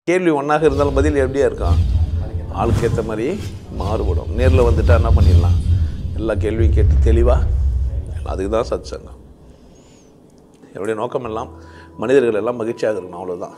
கேள்வி ஒன்றாக இருந்தாலும் பதில் எப்படியா இருக்கும், ஆளுக்கு ஏற்ற மாதிரி மாறுபடும். நேரில் வந்துட்டா என்ன பண்ணிடலாம், எல்லா கேள்வியும் கேட்டு தெளிவாக, அதுக்கு தான் சத் சங்கம். என்னுடைய நோக்கம் எல்லாம் மனிதர்கள் எல்லாம் மகிழ்ச்சியாக இருக்கணும், அவ்வளோதான்.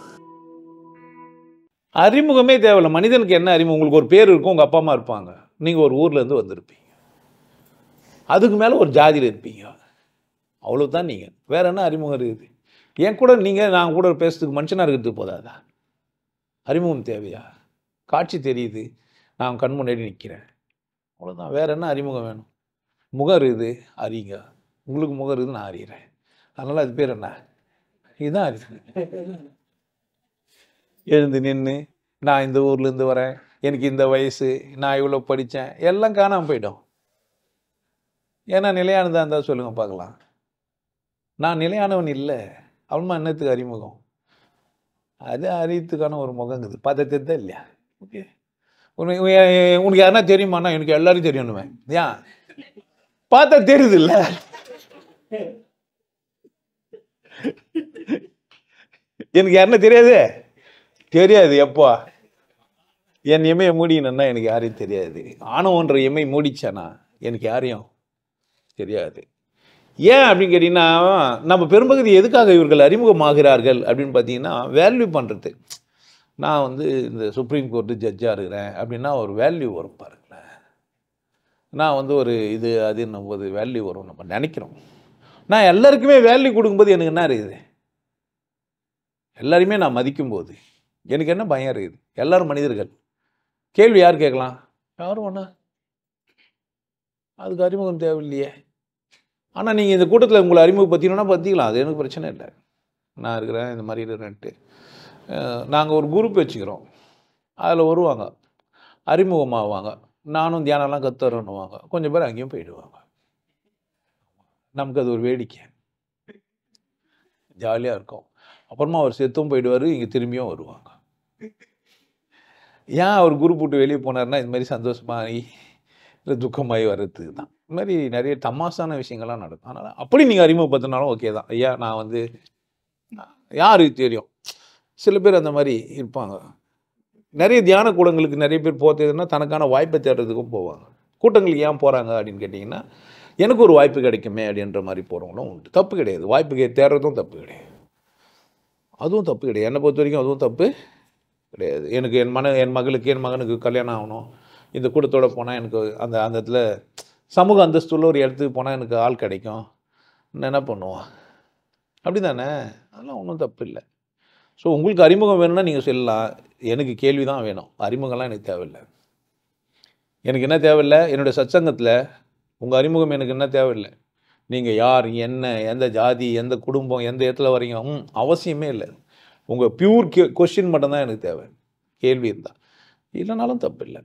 அறிமுகமே தேவையில்லை. மனிதனுக்கு என்ன அறிமுகம்? உங்களுக்கு ஒரு பேர் இருக்கும், உங்கள் அப்பா அம்மா இருப்பாங்க, நீங்கள் ஒரு ஊர்லேருந்து வந்திருப்பீங்க, அதுக்கு மேலே ஒரு ஜாதியில் இருப்பீங்க, அவ்வளோதான். நீங்கள் வேறு என்ன அறிமுகம் இருக்குது? என் கூட நீங்கள் நான் கூட பேசுறதுக்கு மனுஷனாக இருக்கிறதுக்கு போதாதா? அறிமுகம் தேவையா? காட்சி தெரியுது, நான் கண் முன்னாடி நிற்கிறேன், அவ்வளோதான். வேறு என்ன அறிமுகம் வேணும்? முகம் இருக்குது, அறிங்க. உங்களுக்கு முகம் இருக்குது, நான் அறிகிறேன், அதனால் அது பேர் என்ன? இதுதான் அறிவு. எழுந்து நின்று நான் இந்த ஊர்லேருந்து வரேன், எனக்கு இந்த வயசு, நான் இவ்வளோ படித்தேன், எல்லாம் காணாமல் போயிடும். ஏன்னா நிலையானதாக இருந்தால் சொல்லுங்கள் பார்க்கலாம். நான் நிலையானவன் இல்லை, அவன்மா என்னத்துக்கு அறிமுகம்? அது அறியத்துக்கான ஒரு முகங்குது, பார்த்தது தான் இல்லையா? ஓகே, உனக்கு யாருன்னா தெரியுமாண்ணா? எனக்கு எல்லாரும் தெரியணுமே. ஏன் பார்த்தா தெரியுது இல்லை? எனக்கு யாருன்னா தெரியாது, தெரியாது. எப்போ என் எம்மையை மூடினா எனக்கு யாரையும் தெரியாது. ஆணவன்ற எம்மை மூடிச்சானா எனக்கு யாரையும் தெரியாது. ஏன் அப்படின்னு கேட்டிங்கன்னா, நம்ம பெரும்பகுதி எதுக்காக இவர்கள் அறிமுகமாகிறார்கள் அப்படின்னு பார்த்தீங்கன்னா, வேல்யூ பண்ணுறது. நான் வந்து இந்த சுப்ரீம் கோர்ட்டு ஜட்ஜாக இருக்கிறேன் அப்படின்னா ஒரு வேல்யூ வரும் பாருங்களேன். நான் வந்து ஒரு இது அதுன்னும் போது வேல்யூ வரும் நம்ம நினைக்கிறோம். நான் எல்லாருக்குமே வேல்யூ கொடுக்கும்போது எனக்கு என்ன இருக்குது? எல்லாருமே நான் மதிக்கும்போது எனக்கு என்ன பயம் இருக்குது? எல்லோரும் மனிதர்கள். கேள்வி யார் கேட்கலாம்? யாரும் ஒன்றா, அதுக்கு அறிமுகம் தேவையில்லையே. ஆனால் நீங்கள் இந்த கூட்டத்தில் உங்களை அறிமுகப்படுத்தினா பார்த்திக்கலாம், அது எனக்கு பிரச்சனை இல்லை. நான் இருக்கிறேன், இந்த மாதிரி இருக்கிறேன்ட்டு. நாங்கள் ஒரு குரூப் வச்சுக்கிறோம், அதில் வருவாங்க, அறிமுகமாகுவாங்க, நானும் தியானம்லாம் கற்றுறேன்னுவாங்க, கொஞ்சம் பேர் அங்கேயும் போயிடுவாங்க. நமக்கு அது ஒரு வேடிக்கை, ஜாலியாக இருக்கும். அப்புறமா அவர் செத்தும் போயிடுவார், இங்கே திரும்பியும் வருவாங்க. ஏன் அவர் குரூப் விட்டு வெளியே போனார்னா இது மாதிரி சந்தோஷமாகி இல்லை துக்கமாகி வர்றதுக்கு தான். இது மாதிரி நிறைய தமாசான விஷயங்கள்லாம் நடக்கும். அதனால் அப்படி நீங்கள் அறிமுகப்படுத்தினாலும் ஓகே தான். ஐயா நான் வந்து யாருக்கு தெரியும், சில பேர் அந்த மாதிரி இருப்பாங்க. நிறைய தியான கூடங்களுக்கு நிறைய பேர் போகிறதுன்னா தனக்கான வாய்ப்பை தேடுறதுக்கும் போவாங்க. கூட்டங்களுக்கு ஏன் போகிறாங்க அப்படின்னு கேட்டிங்கன்னா, எனக்கு ஒரு வாய்ப்பு கிடைக்குமே அப்படின்ற மாதிரி போகிறவங்களும் உண்டு. தப்பு கிடையாது, வாய்ப்பு தேடுறதும் தப்பு கிடையாது, அதுவும் தப்பு கிடையாது. என்னை பொறுத்த வரைக்கும் அதுவும் தப்பு கிடையாது. எனக்கு என் மகளுக்கு என் மகனுக்கு கல்யாணம் ஆகணும், இந்த கூட்டத்தோடு போனால் எனக்கு அந்த அந்த இடத்துல சமூக அந்தஸ்துள்ள ஒரு இடத்துக்கு போனால் எனக்கு ஆள் கிடைக்கும், என்ன பண்ணுவோம்? அப்படி தானே? அதெல்லாம் ஒன்றும் தப்பு இல்லை. ஸோ உங்களுக்கு அறிமுகம் வேணும்னா நீங்கள் சொல்லலாம், எனக்கு கேள்வி தான் வேணும், அறிமுகம்லாம் எனக்கு தேவையில்லை. எனக்கு என்ன தேவையில்லை? என்னுடைய சத்சங்கத்தில் உங்கள் அறிமுகம் எனக்கு என்ன தேவையில்லை. நீங்கள் யார், என்ன, எந்த ஜாதி, எந்த குடும்பம், எந்த இடத்துல வரீங்க, அவசியமே இல்லை. உங்கள் பியூர் கொஸ்டின் மட்டும்தான் எனக்கு தேவை, கேள்வி இருந்தால். இல்லைனாலும் தப்பு இல்லை.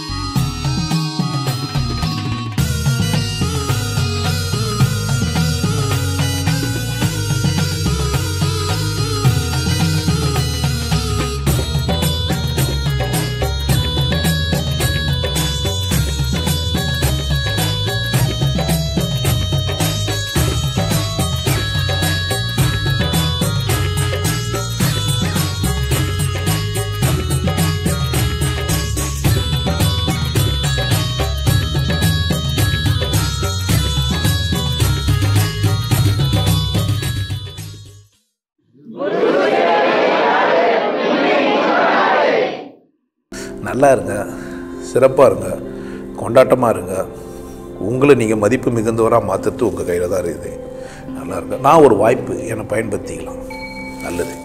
நல்லா இருங்க, சிறப்பாக இருங்க, கொண்டாட்டமாக இருங்க. உங்களை நீங்கள் மதிப்பு மிகுந்தவராக மாற்றுறது உங்கள் கையில் தான் இருக்குது. நல்லா இருங்க. நான் ஒரு வாய்ப்பு, என்னை பயன்படுத்திக்கலாம். நல்லது.